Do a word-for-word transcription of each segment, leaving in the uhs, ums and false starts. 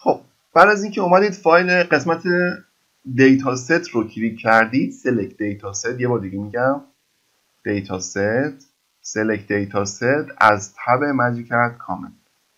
خب بعد از اینکه اومدید فایل قسمت دیتا ست رو کلیک کردید، سلکت دیتا ست، یه بار دیگه میگم دیتا ست، سلکت دیتا ست از تب ماجیک کامنت.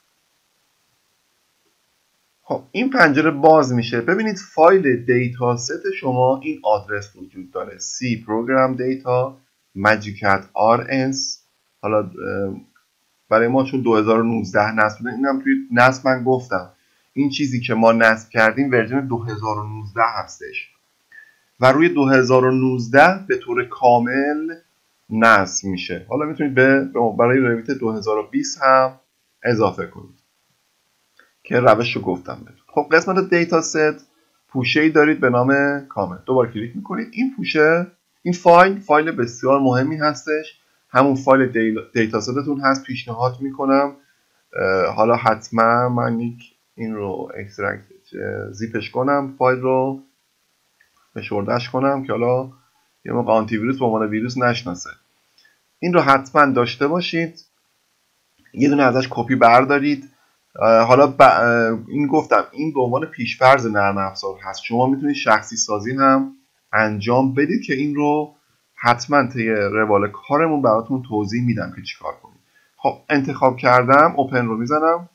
خب این پنجره باز میشه. ببینید فایل دیتا ست شما این آدرس وجود داره: C program data magicat rns. حالا برای ما چون دو هزار و نوزده نصب شده، اینم توی نصب من گفتم این چیزی که ما نصب کردیم ورژن دو هزار و نوزده هستش و روی دو هزار و نوزده به طور کامل نصب میشه. حالا میتونید به برای رویت دو هزار و بیست هم اضافه کنید که روش رو گفتم بهتون. خب قسمت دیتا ست پوشه‌ای دارید به نام کامنت. دوبار کلیک میکنید. این پوشه، این فایل فایل بسیار مهمی هستش، همون فایل دیتا ستتون هست. پیشنهاد میکنم حالا حتما من یک این رو اکسترکت زیپش کنم، فایل رو فشردش کنم که حالا یه موقع آنتی ویروس به عنوان ویروس نشناسه. این رو حتما داشته باشید. یه دونه ازش کپی بردارید. حالا ب... این گفتم این به عنوان پیشفرض نرم افزار هست. شما میتونید شخصی سازی هم انجام بدید که این رو حتما طی روال کارمون براتون توضیح میدم که چیکار کنید. خب انتخاب کردم، اوپن رو میزنم،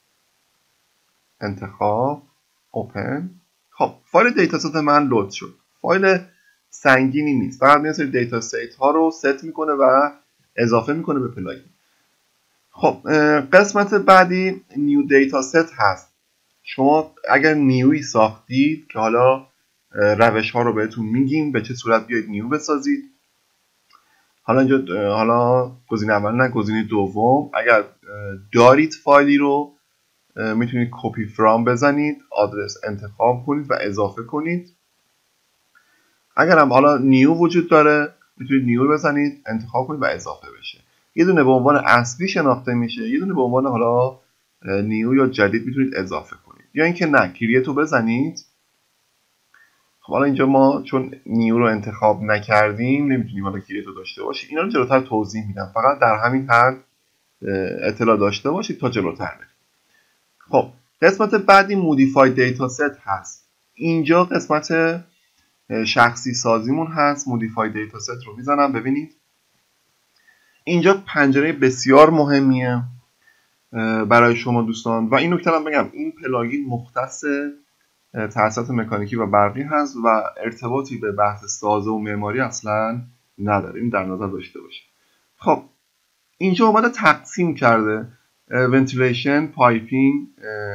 انتخاب، اوپن. خب فایل دیتا ست من لود شد. فایل سنگینی نیست، فقط میاد سری دیتا ست ها رو ست میکنه و اضافه میکنه به پلاگین. خب قسمت بعدی نیو دیتا ست هست. شما اگر نیوی ساختید که حالا روش ها رو بهتون میگیم به چه صورت بیاید نیو بسازید. حالا اینجا حالا گزینه اول نه گزینه دوم، اگر دارید فایلی رو میتونید کپی فرام بزنید، آدرس انتخاب کنید و اضافه کنید. اگر هم حالا نیو وجود داره میتونید نیو بزنید، انتخاب کنید و اضافه بشه. یه دونه به عنوان اصلی شناخته میشه، یه دونه به عنوان حالا نیو یا جدید میتونید اضافه کنید، یا اینکه نه کرییت رو بزنید. خب حالا اینجا ما چون نیو رو انتخاب نکردیم نمیتونیم حالا کرییت رو داشته باشیم. اینا رو جلوتر توضیح میدم، فقط در همین حد اطلاع داشته باشید تا جلوتر بریم. خب قسمت بعدی مودیفای دیتا ست هست. اینجا قسمت شخصی سازیمون هست. مودیفای دیتا ست رو میزنم. ببینید اینجا پنجره بسیار مهمیه برای شما دوستان و این نکته هم بگم این پلاگین مختص تأثیرات مکانیکی و برقی هست و ارتباطی به بحث سازه و معماری اصلا نداره. این در نظر داشته باشید. خب اینجا اومده تقسیم کرده ventilation، پایپینگ،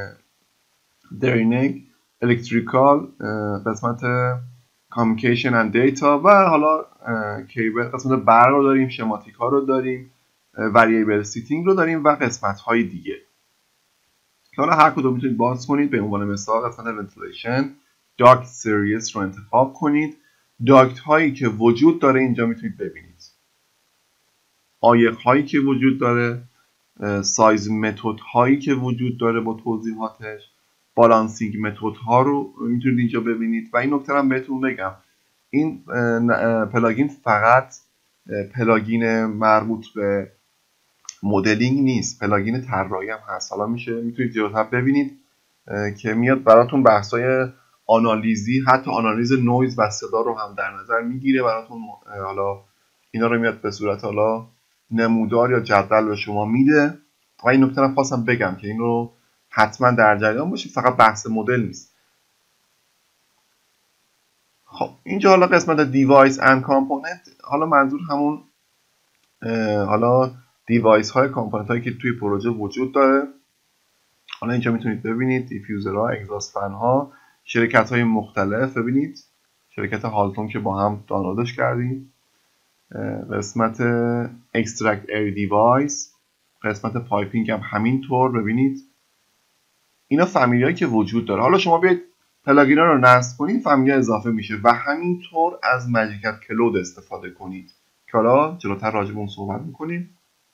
درینگ، الکتریکال، قسمت کامیونیکیشن اند دیتا و حالا کیبل، قسمت برق رو داریم، شماتیک ها رو داریم، وریبل سیتینگ رو داریم و قسمت های دیگه که حالا هر کدوم میتونید باز کنید. به عنوان مثال قسمت ونتیلیشن داکت سریس رو انتخاب کنید. داکت هایی که وجود داره اینجا میتونید ببینید، عایق هایی که وجود داره، سایز متد هایی که وجود داره با توضیحاتش، بالانسینگ متد ها رو میتونید اینجا ببینید. و این نکته هم بهتون بگم این پلاگین فقط پلاگین مربوط به مدلینگ نیست، پلاگین طراحی هم هست. حالا میشه میتونید جلوتر ببینید که میاد براتون بحثای آنالیزی، حتی آنالیز نویز و صدا رو هم در نظر میگیره براتون. حالا اینا رو میاد به صورت حالا نمودار یا جدول به شما میده. و این نکته رو خواستم بگم که این رو حتما در جریان باشید، فقط بحث مدل نیست. خب اینجا حالا قسمت دیوایس اند کامپوننت، حالا منظور همون حالا دیوایس های کامپوننت هایی که توی پروژه وجود داره. حالا اینجا میتونید ببینید دیفیوزرها، اگزاست فن ها، شرکت های مختلف. ببینید شرکت هالتون که با هم دانلودش کردیم، قسمت اکسترکت ایر دیوایس، قسمت پایپینگ هم همینطور. ببینید اینا فامیلی هایی که وجود داره. حالا شما بیاید پلاگین ها رو نصب کنید، فامیلی اضافه میشه و همینطور از ماجیک کلود استفاده کنید که حالا جلوتر راجع به اون صحبت میکنیم.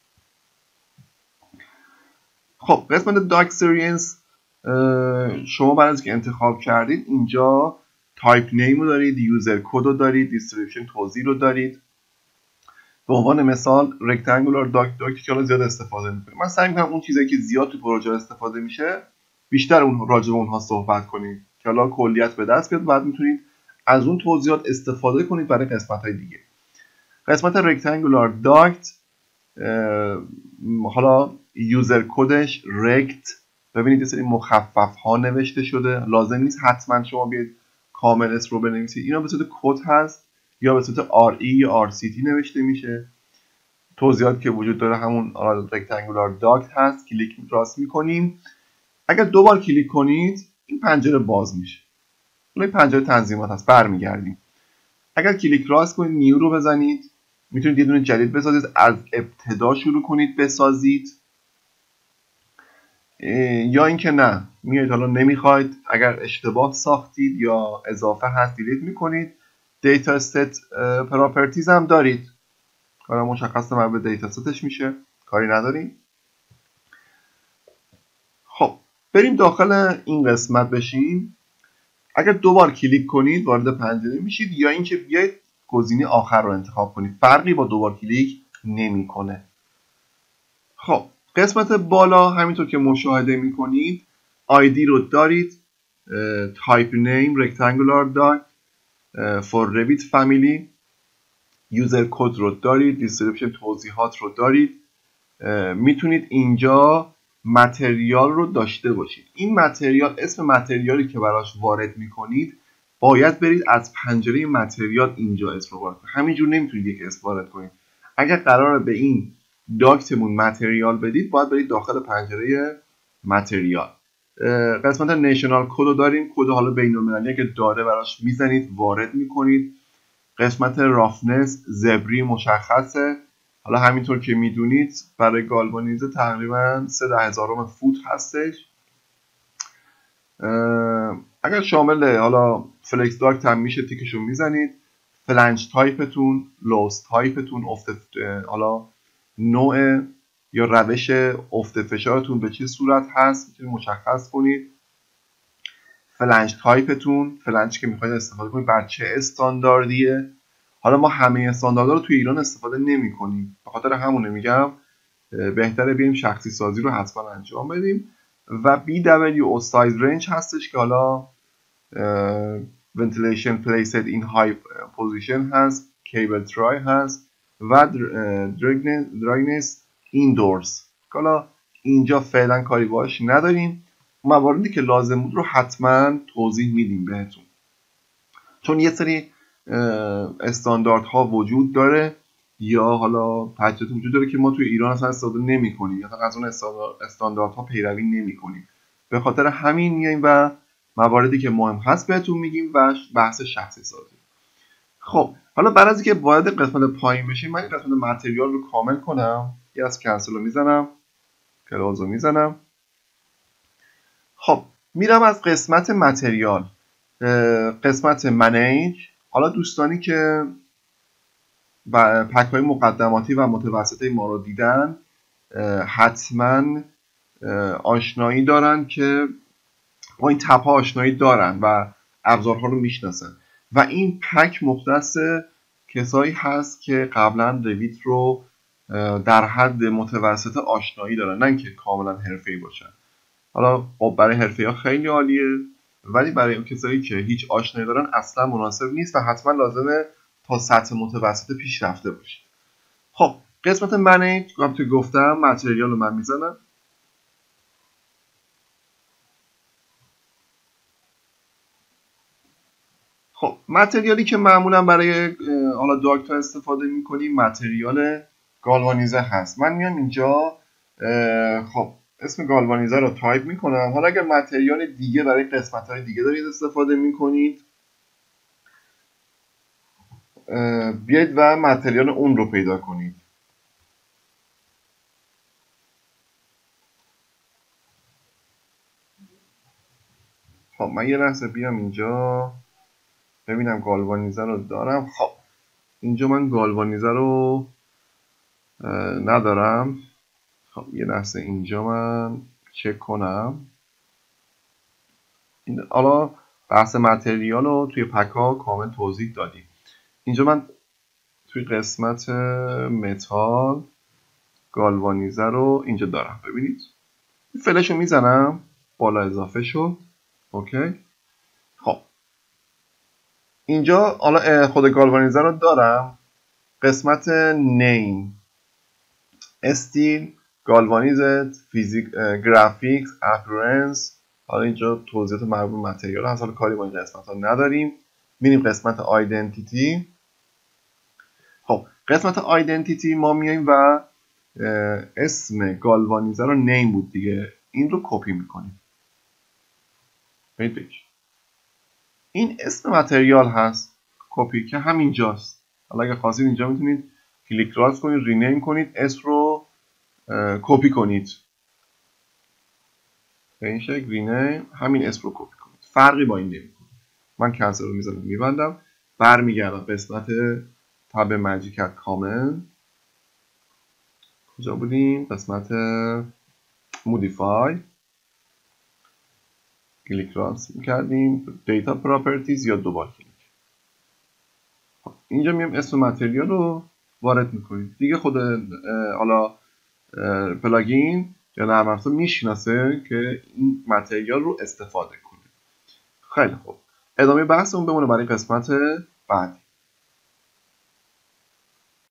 خب قسمت داک سریس شما بعد از که انتخاب کردید اینجا تایپ نیم رو دارید، یوزر کد رو دارید، دیستریبیوشن توضیح رو دارید. به عنوان مثال رکتانگولار داک داک که حالا زیاد استفاده میکنید. من سعی میکنم اون چیزایی که زیاد تو پروژه استفاده میشه بیشتر اون راجع به اونها صحبت کنیم که حالا کلیت به دست بیاد. بعد میتونید از اون توضیحات استفاده کنید برای قسمت‌های دیگه. قسمت رکتانگولار داکت، حالا یوزر کدش رکت، ببینید یه سری مخفف ها نوشته شده، لازم نیست حتما شما بیاید کامل اسم رو بنویسید، اینا به صورت کد هست یا به صورت آر ای یا آر سی تی نوشته میشه. توضیحات که وجود داره همون رکتانگولار داکت هست. کلیک راست میکنیم، اگر دو بار کلیک کنید این پنجره باز میشه. این پنجره تنظیمات هست. برمیگردیم، اگر کلیک راست کنید نیو رو بزنید، میتونید یه دونه جدید بسازید، از ابتدا شروع کنید بسازید، یا اینکه نه میایید حالا نمیخواید، اگر اشتباه ساختید یا اضافه هست دیلیت میکنید. دیتا ست پراپرتیز هم دارید، کارا مشخص مربوط به دیتا ستش میشه، کاری نداریم. خب بریم داخل این قسمت بشیم. اگر دو بار کلیک کنید وارد پنجره میشید، یا اینکه بیاید گزینه آخر رو انتخاب کنید، فرقی با دو بار کلیک نمیکنه. خب قسمت بالا همینطور که مشاهده میکنید آیدی رو دارید، تایپ نیم رکتانگولار داک فور ربیت فامیلی، یوزر کد رو دارید، دیسکریپشن توضیحات رو دارید. میتونید اینجا متریال رو داشته باشید. این متریال، اسم متریالی که براش وارد میکنید باید برید از پنجره متریال اینجا اسم رو وارد کنید. همینجور نمیتونید یک اسم وارد کنید. اگر قراره به این داکتمون متریال بدید باید برید داخل پنجره متریال. قسمت نشنال کد رو داریم، کد حالا بین‌المللی که داره براش میزنید وارد میکنید. قسمت رافنس زبری مشخصه، حالا همینطور که میدونید برای گالوانیزه تقریبا سه ده هزارم فوت هستش. اگر شامل حالا فلکس داکت هم میشه تیکشون میزنید. فلنج تایپتون، لوس تایپتون، افت حالا نوع یا روش افت فشارتون به چه صورت هست میتونید مشخص کنید. فلنج تایپتون، فلنج که میخواید استفاده کنید بر چه استانداردیه. حالا ما همه استانداردها رو توی ایران استفاده نمی کنیم، به خاطر همونه میگم بهتره بیایم شخصی سازی رو حتما انجام بدیم. و بی دبلیو او سایز رنج هستش که حالا ventilation placed in high position هست، کیبل ترای هست و dryness indoors. حالا اینجا فعلا کاری باش نداریم، مواردی که لازم بود رو حتما توضیح میدیم بهتون، چون یه سری استانداردها وجود داره یا حالا پکیجات وجود داره که ما توی ایران اصلا استفاده نمی‌کنیم یا از اون استانداردها پیروی نمی‌کنیم. به خاطر همین میایم و مواردی که مهم هست بهتون میگیم و بحث شخصی سازی. خب حالا بعد از اینکه وارد قسمت پایین بشیم، من این قسمت متریال رو کامل کنم، یه از کنسل رو میزنم، کلوز رو میزنم. خب میرم از قسمت متریال قسمت منیج. حالا دوستانی که پک های مقدماتی و متوسطه ما رو دیدن حتما آشنایی دارن که با این تپ ها آشنایی دارن و ابزارها رو میشناسن و این پک مختص کسایی هست که قبلا رویت رو در حد متوسط آشنایی دارن، نه اینکه کاملا حرفه‌ای باشن. حالا خب برای حرفه‌ای ها خیلی عالیه، ولی برای اون کسایی که هیچ آشنایی دارن اصلا مناسب نیست و حتما لازمه تا سطح متوسط پیش رفته باشید. خب قسمت منیج که گفتم متریال رو من میزنم. خب متریالی که معمولا برای حالا داکت استفاده میکنیم متریال گالوانیزه هست. من میام اینجا خب اسم گالوانیزه رو تایپ میکنم. حالا اگر متریال دیگه برای قسمت های دیگه دارید استفاده میکنید بیاید و متریال اون رو پیدا کنید. خب من یه لحظه بیام اینجا ببینم گالوانیزه رو دارم. خب اینجا من گالوانیزه رو ندارم. خب یه لحظه اینجا من چک کنم. حالا بحث متریال رو توی پک ها کامل توضیح دادیم. اینجا من توی قسمت متال گالوانیزه رو اینجا دارم. ببینید فلش رو میزنم. بالا اضافه شد. اوکی. خب اینجا حالا خود گالوانیزر رو دارم. قسمت نیم، استیل، گالوانیزد، فیزیک، گرافیکس، اپرنس. حالا اینجا توضیحات مربوط به متریال هست، حالا کاری با این قسمت ها نداریم. میریم قسمت آیدنتیتی. خب قسمت آیدنتیتی ما میایم و اسم گالوانیزر رو نیم بود دیگه، این رو کپی میکنیم. این اسم متریال هست، کپی که همینجاست. حالا اگه خواستید اینجا میتونید کلیک راست کنید، رینیم کنید، اسم رو کپی کنید به این شکل، رینیم، همین اسم رو کپی کنید، فرقی با این نمیکنه. من کنسل رو میزنم میبندم، برمیگردم قسمت تب ماجیک کامل. کجا بودیم؟ قسمت مودیفای، کلیک راست میکردیم، دیتا پراپرتیز یا دوبار کلیک. اینجا میام اسم متریال رو وارد میکنیم دیگه. خود حالا پلاگین یا نرم افزار میشناسه که این متریال رو استفاده کنه. خیلی خوب، ادامه بحثمون بمونه برای قسمت بعدی.